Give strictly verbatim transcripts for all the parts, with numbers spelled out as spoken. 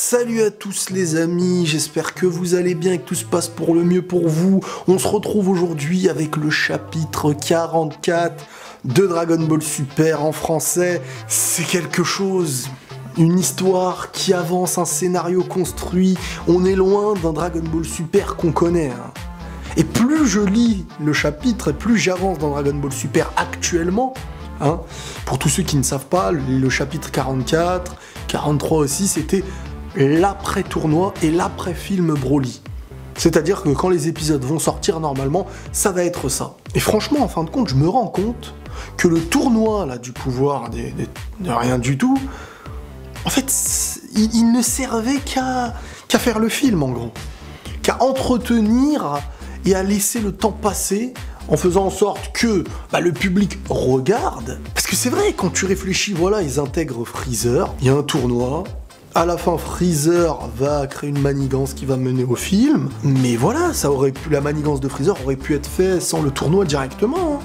Salut à tous les amis, j'espère que vous allez bien et que tout se passe pour le mieux pour vous. On se retrouve aujourd'hui avec le chapitre quarante-quatre de Dragon Ball Super en français. C'est quelque chose, une histoire qui avance, un scénario construit. On est loin d'un Dragon Ball Super qu'on connaît. Hein. Et plus je lis le chapitre et plus j'avance dans Dragon Ball Super actuellement, hein, pour tous ceux qui ne savent pas, le chapitre quarante-quatre, quarante-trois aussi, c'était l'après-tournoi et l'après-film Broly. C'est-à-dire que quand les épisodes vont sortir normalement, ça va être ça. Et franchement, en fin de compte, je me rends compte que le tournoi là, du pouvoir, des, des, de rien du tout, en fait, il, il ne servait qu'à qu'à faire le film, en gros. Qu'à entretenir et à laisser le temps passer en faisant en sorte que bah, le public regarde. Parce que c'est vrai, quand tu réfléchis, voilà, ils intègrent Freezer, il y a un tournoi. À la fin, Freezer va créer une manigance qui va mener au film. Mais voilà, ça aurait pu, la manigance de Freezer aurait pu être faite sans le tournoi directement.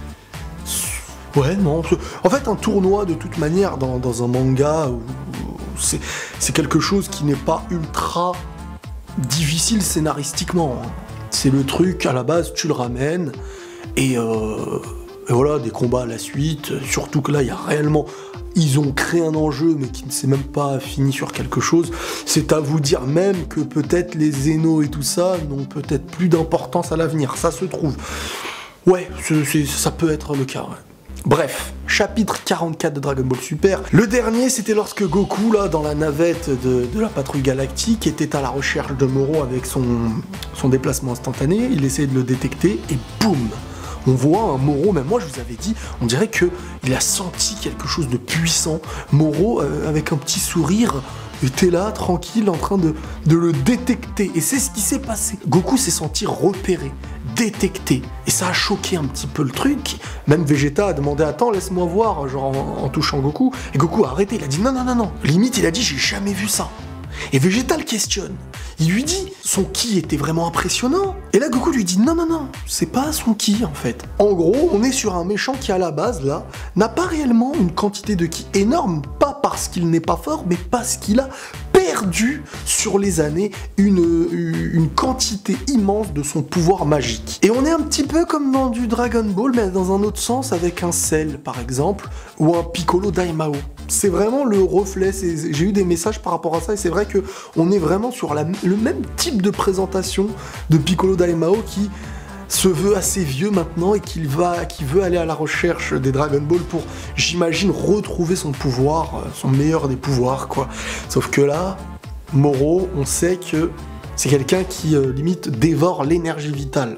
Hein. Ouais, non. En fait, un tournoi, de toute manière, dans, dans un manga, c'est, c'est quelque chose qui n'est pas ultra difficile scénaristiquement. Hein. C'est le truc, à la base, tu le ramènes, et, euh, et voilà, des combats à la suite. Surtout que là, il y a réellement... Ils ont créé un enjeu, mais qui ne s'est même pas fini sur quelque chose. C'est à vous dire même que peut-être les Zeno et tout ça n'ont peut-être plus d'importance à l'avenir. Ça se trouve. Ouais, c'est, c'est, ça peut être le cas, ouais. Bref, chapitre quarante-quatre de Dragon Ball Super. Le dernier, c'était lorsque Goku, là, dans la navette de, de la patrouille galactique, était à la recherche de Moro avec son, son déplacement instantané. Il essayait de le détecter, et boum! On voit un Moro, même moi je vous avais dit, on dirait qu'il a senti quelque chose de puissant. Moro, euh, avec un petit sourire, était là, tranquille, en train de, de le détecter. Et c'est ce qui s'est passé. Goku s'est senti repéré, détecté. Et ça a choqué un petit peu le truc. Même Vegeta a demandé, attends, laisse-moi voir, genre en, en touchant Goku. Et Goku a arrêté, il a dit, non, non, non, non. Limite, il a dit, j'ai jamais vu ça. Et Vegeta le questionne. Il lui dit, son ki était vraiment impressionnant. Et là, Goku lui dit, non, non, non, c'est pas son ki, en fait. En gros, on est sur un méchant qui, à la base, là, n'a pas réellement une quantité de ki énorme, pas parce qu'il n'est pas fort, mais parce qu'il a perdu, sur les années, une, une quantité immense de son pouvoir magique. Et on est un petit peu comme dans du Dragon Ball, mais dans un autre sens, avec un Cell, par exemple, ou un Piccolo Daimao. C'est vraiment le reflet, c'est, j'ai eu des messages par rapport à ça, et c'est vrai que on est vraiment sur la, le même type de présentation de Piccolo Daimao qui se veut assez vieux maintenant et qui, va, qui veut aller à la recherche des Dragon Ball pour, j'imagine, retrouver son pouvoir, son meilleur des pouvoirs, quoi. Sauf que là, Moro, on sait que c'est quelqu'un qui, euh, limite, dévore l'énergie vitale.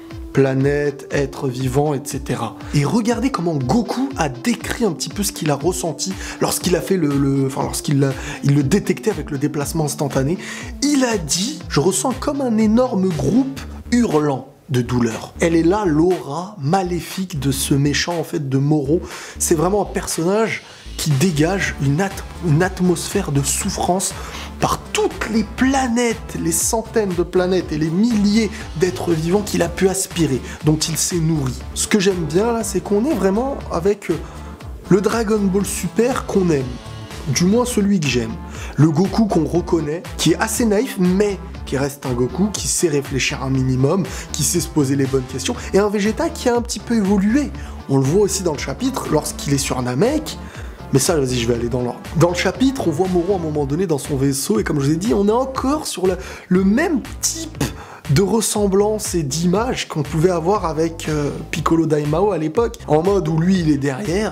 Planète, être vivant, et cetera. Et regardez comment Goku a décrit un petit peu ce qu'il a ressenti lorsqu'il a fait le, le enfin lorsqu'il l'a, il le détectait avec le déplacement instantané. Il a dit, je ressens comme un énorme groupe hurlant de douleur. Elle est là l'aura maléfique de ce méchant en fait de Moro. C'est vraiment un personnage qui dégage une, at- une atmosphère de souffrance par toutes les planètes, les centaines de planètes et les milliers d'êtres vivants qu'il a pu aspirer, dont il s'est nourri. Ce que j'aime bien là, c'est qu'on est vraiment avec le Dragon Ball Super qu'on aime. Du moins celui que j'aime. Le Goku qu'on reconnaît, qui est assez naïf, mais qui reste un Goku, qui sait réfléchir un minimum, qui sait se poser les bonnes questions, et un Vegeta qui a un petit peu évolué. On le voit aussi dans le chapitre, lorsqu'il est sur Namek. Mais ça, vas-y, je vais aller dans l'ordre. Dans le chapitre, on voit Moro à un moment donné dans son vaisseau, et comme je vous ai dit, on est encore sur le, le même type de ressemblance et d'image qu'on pouvait avoir avec euh, Piccolo Daimao à l'époque, en mode où lui, il est derrière,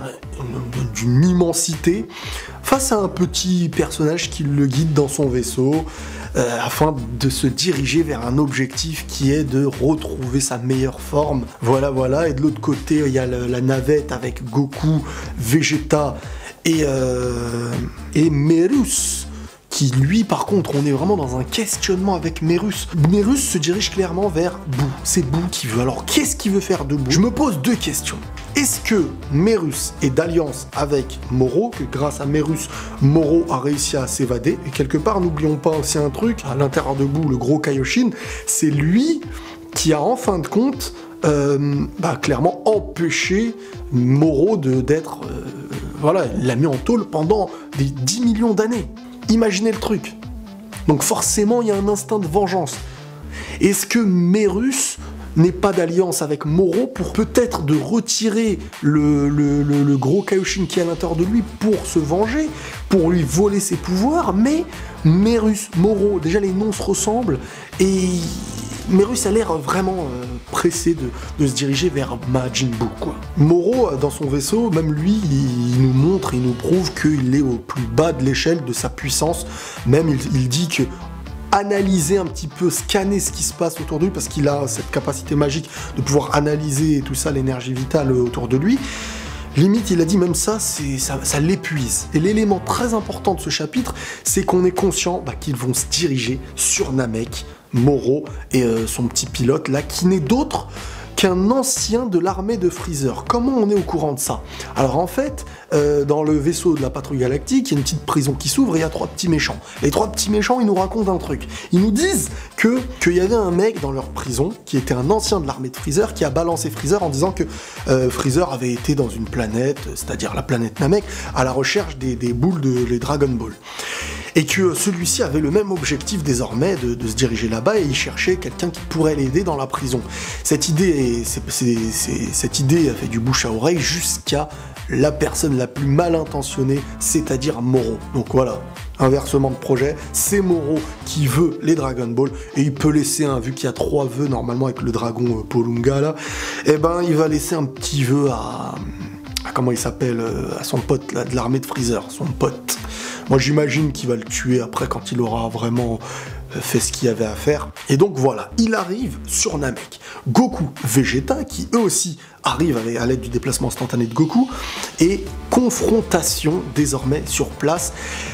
d'une immensité, face à un petit personnage qui le guide dans son vaisseau, euh, afin de se diriger vers un objectif qui est de retrouver sa meilleure forme. Voilà, voilà, et de l'autre côté, il y a le, la navette avec Goku, Vegeta, et, euh, et Merus, qui lui, par contre, on est vraiment dans un questionnement avec Merus. Merus se dirige clairement vers Boo. C'est Boo qui veut. Alors, qu'est-ce qu'il veut faire de Boo? Je me pose deux questions. Est-ce que Merus est d'alliance avec Moro, que grâce à Merus, Moro a réussi à s'évader? Et quelque part, n'oublions pas aussi un truc, à l'intérieur de Boo, le gros Kaioshin, c'est lui qui a, en fin de compte, euh, bah, clairement empêché Moro de, d'être... Euh, voilà, il l'a mis en tôle pendant des dix millions d'années. Imaginez le truc. Donc forcément, il y a un instinct de vengeance. Est-ce que Merus n'est pas d'alliance avec Moro pour peut-être de retirer le, le, le, le gros Kaioshin qui est à l'intérieur de lui pour se venger, pour lui voler ses pouvoirs, mais Merus, Moro, déjà les noms se ressemblent, et Merus a l'air vraiment euh, pressé de, de se diriger vers Majin Buu, quoi. Moro, dans son vaisseau, même lui, il, il nous montre, il nous prouve qu'il est au plus bas de l'échelle de sa puissance, même il, il dit que analyser un petit peu, scanner ce qui se passe autour de lui, parce qu'il a cette capacité magique de pouvoir analyser tout ça, l'énergie vitale autour de lui. Limite, il a dit même ça, c'est, ça, ça l'épuise. Et l'élément très important de ce chapitre, c'est qu'on est conscient bah, qu'ils vont se diriger sur Namek, Moro et euh, son petit pilote là, qui n'est d'autre qu'un ancien de l'armée de Freezer. Comment on est au courant de ça? Alors en fait, euh, dans le vaisseau de la patrouille galactique, il y a une petite prison qui s'ouvre et il y a trois petits méchants. Les trois petits méchants, ils nous racontent un truc. Ils nous disent que qu'il y avait un mec dans leur prison qui était un ancien de l'armée de Freezer qui a balancé Freezer en disant que euh, Freezer avait été dans une planète, c'est-à-dire la planète Namek, à la recherche des, des boules de les Dragon Ball. Et que celui-ci avait le même objectif désormais de, de se diriger là-bas et il cherchait quelqu'un qui pourrait l'aider dans la prison. Cette idée, c'est, c'est, c'est, cette idée a fait du bouche à oreille jusqu'à la personne la plus mal intentionnée, c'est-à-dire Moro. Donc voilà, inversement de projet, c'est Moro qui veut les Dragon Ball et il peut laisser un, vu qu'il y a trois vœux normalement avec le dragon euh, Polunga là, et ben il va laisser un petit vœu à, à comment il s'appelle, à son pote là, de l'armée de Freezer, son pote. Moi j'imagine qu'il va le tuer après quand il aura vraiment fait ce qu'il y avait à faire. Et donc voilà, il arrive sur Namek. Goku, Vegeta, qui eux aussi arrivent à l'aide du déplacement instantané de Goku, et confrontation désormais sur place.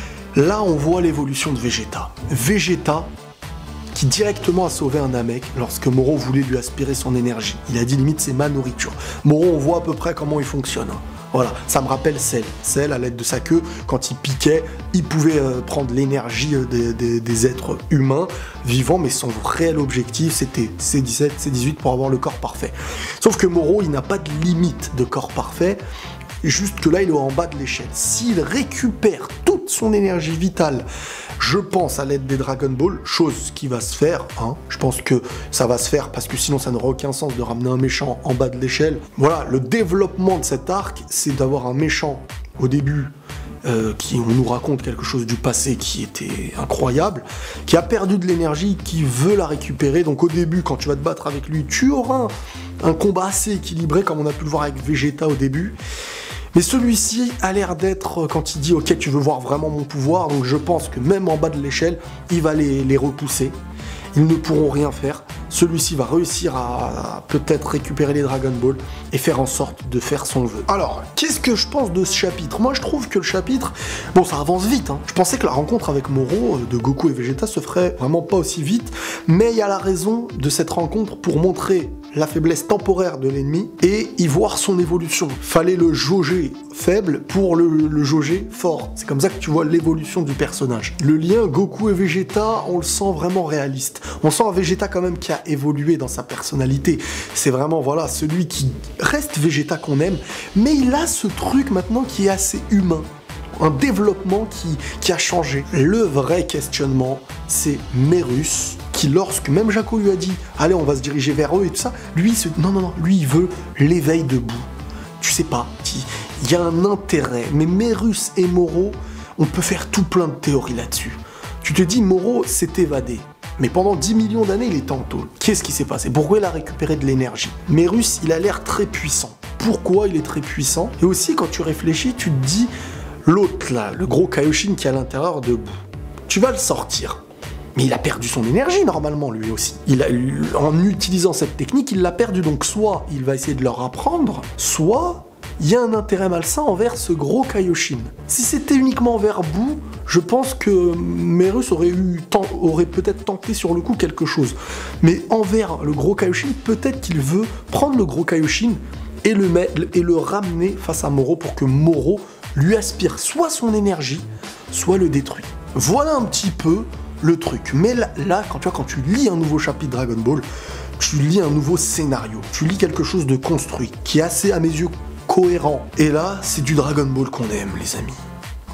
Là on voit l'évolution de Vegeta. Vegeta qui directement a sauvé un Namek lorsque Moro voulait lui aspirer son énergie. Il a dit limite c'est ma nourriture. Moro, on voit à peu près comment il fonctionne. Voilà, ça me rappelle Cell. Cell, à l'aide de sa queue, quand il piquait, il pouvait euh, prendre l'énergie euh, des, des, des êtres humains vivants, mais son réel objectif, c'était C dix-sept, C dix-huit pour avoir le corps parfait. Sauf que Moro, il n'a pas de limite de corps parfait, juste que là, il est en bas de l'échelle. S'il récupère toute son énergie vitale, je pense à l'aide des Dragon Ball, chose qui va se faire, hein. Je pense que ça va se faire parce que sinon ça n'aurait aucun sens de ramener un méchant en bas de l'échelle. Voilà, le développement de cet arc, c'est d'avoir un méchant au début euh, qui on nous raconte quelque chose du passé qui était incroyable, qui a perdu de l'énergie, qui veut la récupérer. Donc au début, quand tu vas te battre avec lui, tu auras un, un combat assez équilibré comme on a pu le voir avec Vegeta au début. Mais celui-ci a l'air d'être, quand il dit « Ok, tu veux voir vraiment mon pouvoir », donc je pense que même en bas de l'échelle, il va les, les repousser. Ils ne pourront rien faire. Celui-ci va réussir à, à peut-être récupérer les Dragon Ball et faire en sorte de faire son vœu. Alors, qu'est-ce que je pense de ce chapitre? Moi, je trouve que le chapitre, bon, ça avance vite, hein. Je pensais que la rencontre avec Moro, de Goku et Vegeta, se ferait vraiment pas aussi vite, mais il y a la raison de cette rencontre pour montrer la faiblesse temporaire de l'ennemi et y voir son évolution. Fallait le jauger faible pour le, le jauger fort. C'est comme ça que tu vois l'évolution du personnage. Le lien Goku et Vegeta, on le sent vraiment réaliste. On sent un Vegeta quand même qui a évolué dans sa personnalité. C'est vraiment, voilà, celui qui reste Vegeta qu'on aime, mais il a ce truc maintenant qui est assez humain. Un développement qui, qui a changé. Le vrai questionnement, c'est Merus, qui lorsque même Jaco lui a dit « Allez, on va se diriger vers eux et tout ça », lui, se... non, non, non, lui, il veut l'éveil de Buu. Tu sais pas, il y a un intérêt. Mais Merus et Moro, on peut faire tout plein de théories là-dessus. Tu te dis, Moro s'est évadé. Mais pendant dix millions d'années, il est en tôle. Qu'est-ce qui s'est passé? Pourquoi il a récupéré de l'énergie? Merus, il a l'air très puissant. Pourquoi il est très puissant? Et aussi, quand tu réfléchis, tu te dis, l'autre là, le gros Kaioshin qui est à l'intérieur de Buu, tu vas le sortir. Mais il a perdu son énergie normalement, lui aussi. Il a, en utilisant cette technique, il l'a perdu. Donc soit il va essayer de leur apprendre, soit il y a un intérêt malsain envers ce gros Kaioshin. Si c'était uniquement envers Buu, je pense que Merus aurait, eu, aurait peut-être tenté sur le coup quelque chose. Mais envers le gros Kaioshin, peut-être qu'il veut prendre le gros Kaioshin et le, mettre, et le ramener face à Moro pour que Moro lui aspire soit son énergie, soit le détruit. Voilà un petit peu le truc. Mais là, là quand, tu vois, quand tu lis un nouveau chapitre Dragon Ball, tu lis un nouveau scénario, tu lis quelque chose de construit, qui est assez, à mes yeux, cohérent. Et là, c'est du Dragon Ball qu'on aime, les amis.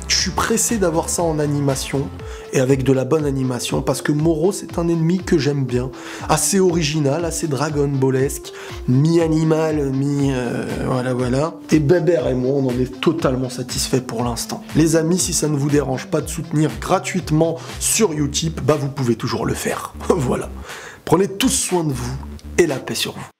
Je suis pressé d'avoir ça en animation, et avec de la bonne animation, parce que Moro, c'est un ennemi que j'aime bien. Assez original, assez Dragon Ballesque, mi-animal, mi... Euh, voilà, voilà. Et Bébert et moi, on en est totalement satisfaits pour l'instant. Les amis, si ça ne vous dérange pas de soutenir gratuitement sur Utip, bah vous pouvez toujours le faire. Voilà. Prenez tous soin de vous, et la paix sur vous.